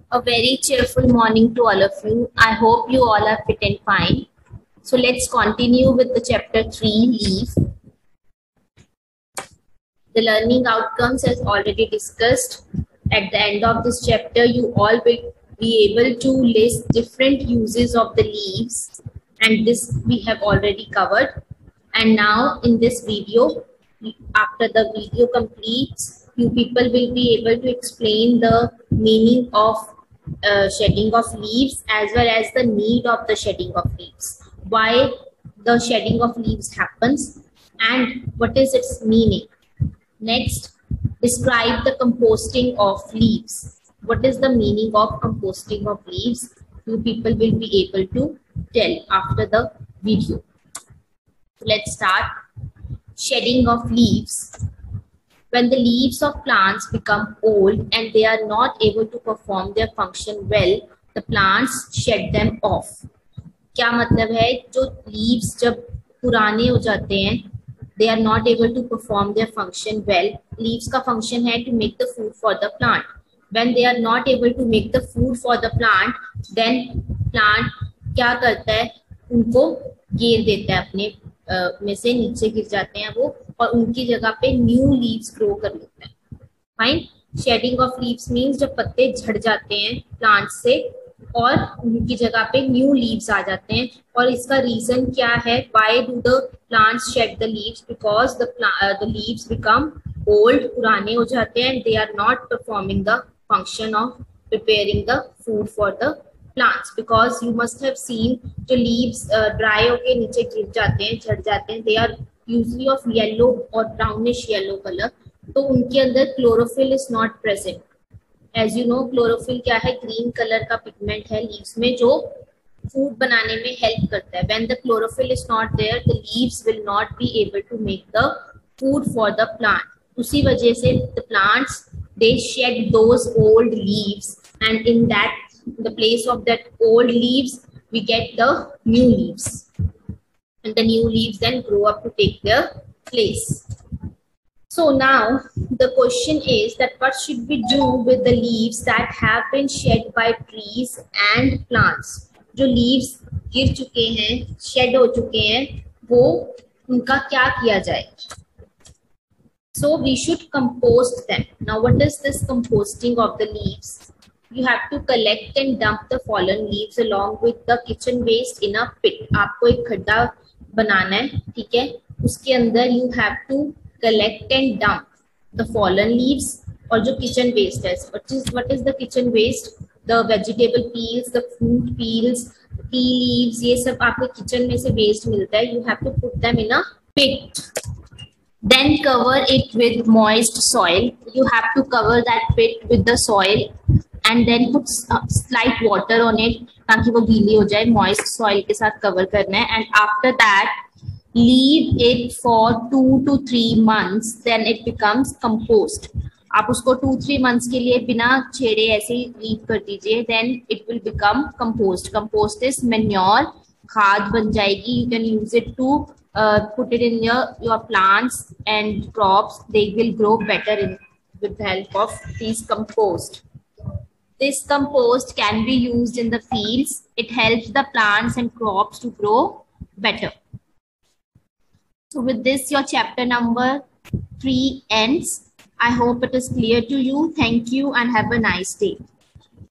A very cheerful morning to all of you. I hope you all are fit and fine. So let's continue with the chapter 3, leave. The learning outcomes as already discussed. At the end of this chapter, you all will be able to list different uses of the leaves, and this we have already covered. And now in this video, after the video completes, you people will be able to explain the meaning of shedding of leaves as well as the need of the shedding of leaves, why the shedding of leaves happens, and what is its meaning. Next, describe the composting of leaves. What is the meaning of composting of leaves? You people will be able to tell after the video. Let's start. Shedding of leaves. When the leaves of plants become old and they are not able to perform their function well, the plants shed them off. क्या मतलब है, जो leaves जब पुराने हो जाते हैं, they are not able to perform their function well. Leaves का function है to make the food for the plant. When they are not able to make the food for the plant, then plant क्या करता है, उनको गिर देता है, अपने में से नीचे गिर जाते हैं वो, और उनकी जगह पे न्यू लीव्स ग्रो कर लेते हैं. Fine. Shedding of leaves means जब पत्ते झड़ जाते हैं प्लांट से और उनकी जगह पे न्यू लीव्स आ जाते हैं. और इसका रीजन क्या है, why do the plants shed the leaves? Because the leaves become old, पुराने हो जाते हैं, they are not performing the function of preparing the food for the plants. Because you must have seen जो leaves dry होके नीचे गिर जाते हैं, झड़ जाते हैं, they are usually of yellow or brownish yellow color. तो उनके अंदर chlorophyll is not present. As you know, chlorophyll क्या है, green color का pigment है leaves में जो food बनाने में help करता है. When the chlorophyll is not there, the leaves will not be able to make the food for the plant. उसी वजह से the plants they shed those old leaves, and in that the place of that old leaves we get the new leaves, and the new leaves then grow up to take their place. So now the question is that what should we do with the leaves that have been shed by trees and plants? जो leaves गिर चुके हैं, shed हो चुके हैं, वो उनका क्या किया जाए? So we should compost them. Now what is this composting of the leaves? You have to collect and dump the fallen leaves along with the kitchen waste in a pit. आपको एक खड्डा बनाना है, ठीक है? उसके अंदर you have to collect and dump the fallen leaves और जो kitchen waste है. What is the kitchen waste? The vegetable peels, the fruit peels, tea leaves, ये सब आपके kitchen में से waste मिलता है. You have to put them in a pit. Then cover it with moist soil. You have to cover that pit with the soil. And then put slight water on it ताकि वो गीली हो जाए. Moist soil के साथ cover करना है. And after that, leave it for 2 to 3 months. Then it becomes compost. आप उसको 2-3 months के लिए बिना छेड़े ऐसे ही leave कर दीजिए. Then it will become compost. Compost is manure. खाद बन जाएगी. You can use it to put it in your plants and crops. They will grow better with the help of these compost. This compost can be used in the fields. It helps the plants and crops to grow better. So with this, your chapter number 3 ends. I hope it is clear to you. Thank you and have a nice day.